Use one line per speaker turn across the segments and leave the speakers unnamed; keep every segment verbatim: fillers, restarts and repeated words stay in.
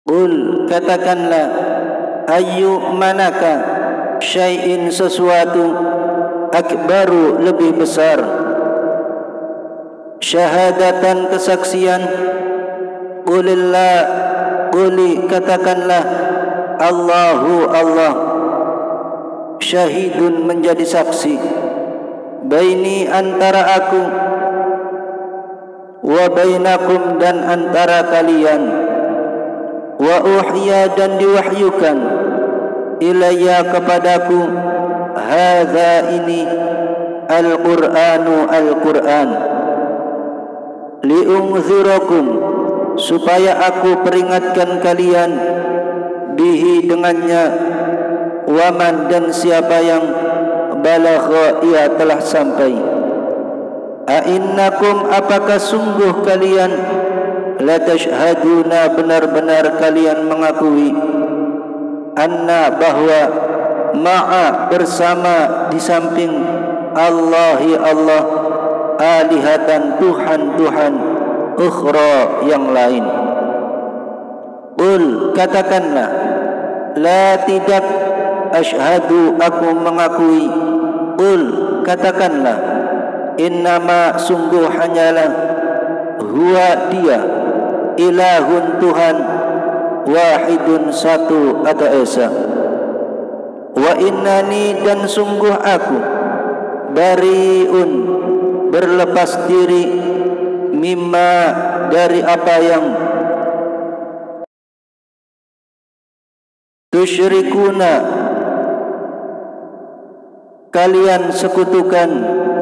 Qul, katakanlah, ayyu manaka syai'in sesuatu, akbaru lebih besar, syahadatan kesaksian, qulillah, quli katakanlah, Allahu Allah, syahidun menjadi saksi, baini antara aku, wa bainakum dan antara kalian, wa uhya dan diwahyukan, ilayya kepadaku, hadza ini, al-Qur'anu al-Qur'an, liunzirakum supaya aku peringatkan kalian, bihi dengannya, waman dan siapa yang balagha ia telah sampai. A'innakum apakah sungguh kalian, la tashhaduna benar-benar kalian mengakui, anna bahwa, ma'a bersama di samping, Allahi Allah, alihatan Tuhan-Tuhan, ukhra yang lain. Qul katakanlah, la tidak, ashhadu aku mengakui, qul katakanlah, innama sungguh hanyalah, huwa dia, ilahun Tuhan, wahidun satu ada esa, wa innani dan sungguh aku, bariun berlepas diri, mimma dari apa yang, tusyrikuna kalian sekutukan,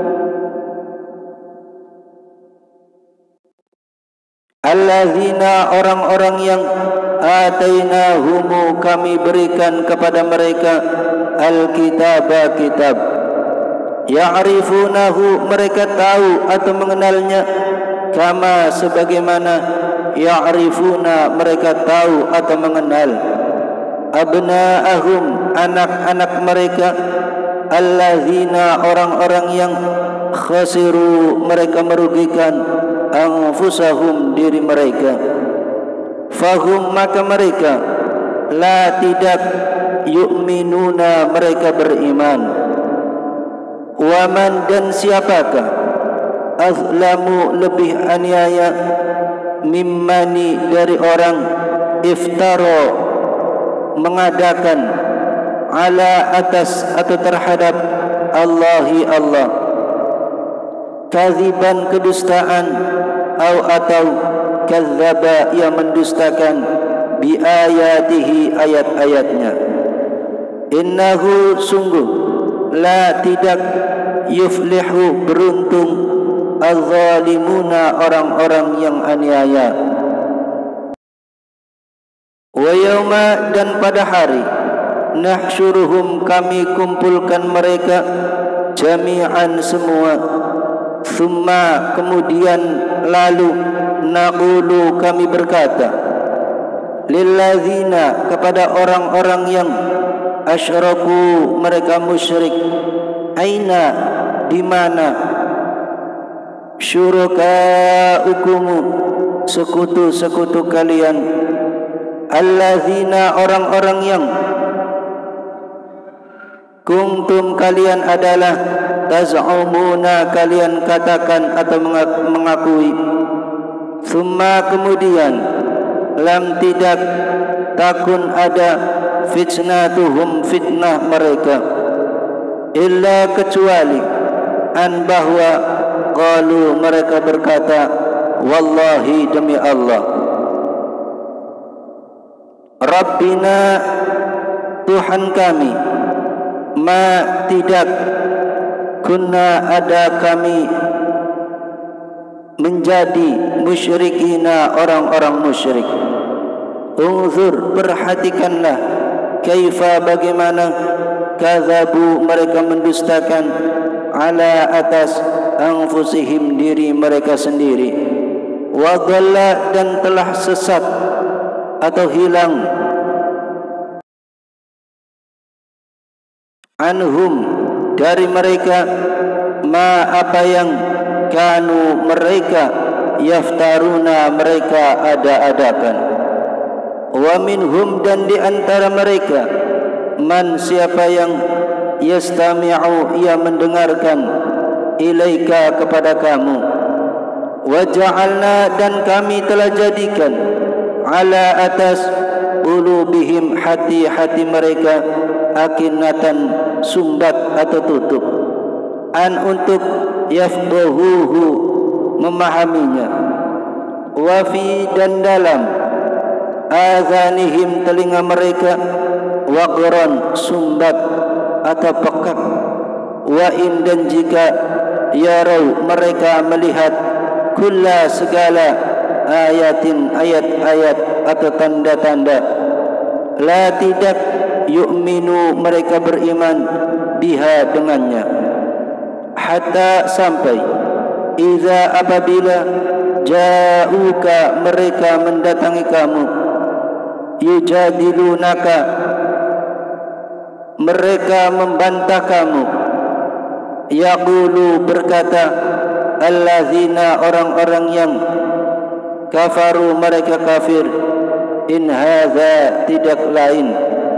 allazina orang-orang yang, atainahumu kami berikan kepada mereka, al-kitaba kitab, ya'rifunahu mereka tahu atau mengenalnya, kama sebagaimana, ya'rifuna mereka tahu atau mengenal, abna'ahum anak-anak mereka, allazina orang-orang yang, khasiru mereka merugikan, anfusahum diri mereka, fahum maka mereka, la tidak, yu'minuna mereka beriman, waman dan siapakah, azlamu lebih aniaya, mimmani dari orang, iftara mengadakan, ala atas atau terhadap, Allahi Allah, kaziban kedustaan, au atau kadzaba yang mendustakan, bi ayatihi ayat-ayatnya, innahu sungguh, la tidak, yuflihu beruntung, az-zalimuna orang-orang yang aniaya. Wa yauma dan pada hari, nahsyuruhum kami kumpulkan mereka, jami'an semua, summa kemudian lalu, naqulu kami berkata, lillazina kepada orang-orang yang, asyraku mereka musyrik, aina di mana, syurakaukumu sekutu-sekutu kalian, allazina orang-orang yang, kuntum kalian adalah, taz'umuna kalian katakan atau mengakui, summa kemudian, lam tidak, takun ada, fitnatuhum fitnah mereka, illa kecuali, an bahwa, qalu mereka berkata, wallahi demi Allah, Rabbina Tuhan kami, ma tidak, kunna ada kami, menjadi musyrikina orang-orang musyrik. Unzur perhatikanlah, kaifa bagaimana, kadzabu mereka mendustakan, ala atas, anfusihim diri mereka sendiri, wa dhalla dan telah sesat atau hilang, anhum dari mereka, ma apa yang, kanu mereka, yaftaruna mereka ada-adakan. Wa minhum dan di antara mereka man siapa yang yastami'u ia mendengarkan ilaika kepada kamu. Wa ja'alna dan kami telah jadikan ala atas qulubihim hati-hati mereka akinatan sumbat atau tutup an untuk yafqahuhu memahaminya. Wa fi dan dalam azanihim telinga mereka waqran sumbat atau pekak. Wa in dan jika yarau mereka melihat kulla segala ayatin ayat-ayat atau tanda-tanda la tidak yu'minu mereka beriman biha dengannya hatta sampai iza apabila ja'uka mereka mendatangi kamu yujadilunaka mereka membantah kamu yaqulu berkata allazina orang-orang yang kafaru mereka kafir in hadza tidak lain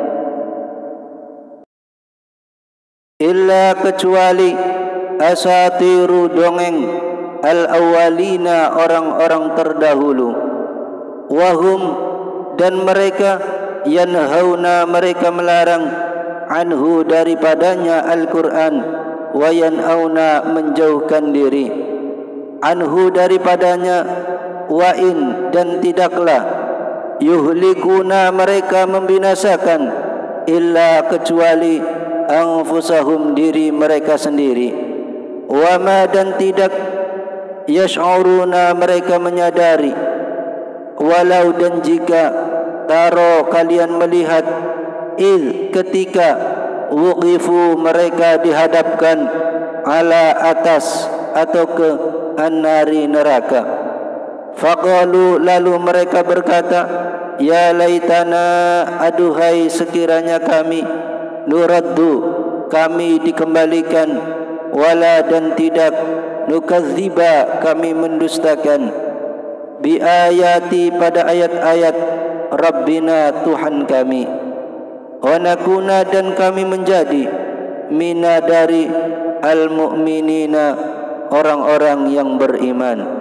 illa kecuali asatiru dongeng al-awwalina orang-orang terdahulu. Wahum dan mereka yanhauna mereka melarang anhu daripadanya Al-Quran wa yanhauna menjauhkan diri anhu daripadanya wa in dan tidaklah yuhlikuna mereka membinasakan illa kecuali anfusahum diri mereka sendiri wa ma dan tidak yash'uruna mereka menyadari walau dan jika taro kalian melihat id ketika wuqifu mereka dihadapkan ala atas atau ke an-nari neraka faqalu lalu mereka berkata ya laitana aduhai sekiranya kami nuraddu kami dikembalikan wala dan tidak nukadziba kami mendustakan bi ayati pada ayat-ayat Rabbina Tuhan kami wa nakuna dan kami menjadi mina dari al-mu'minina orang-orang yang beriman.